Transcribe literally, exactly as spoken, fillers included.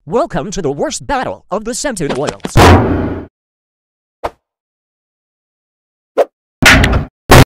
Welcome to the worst battle of the scented oils.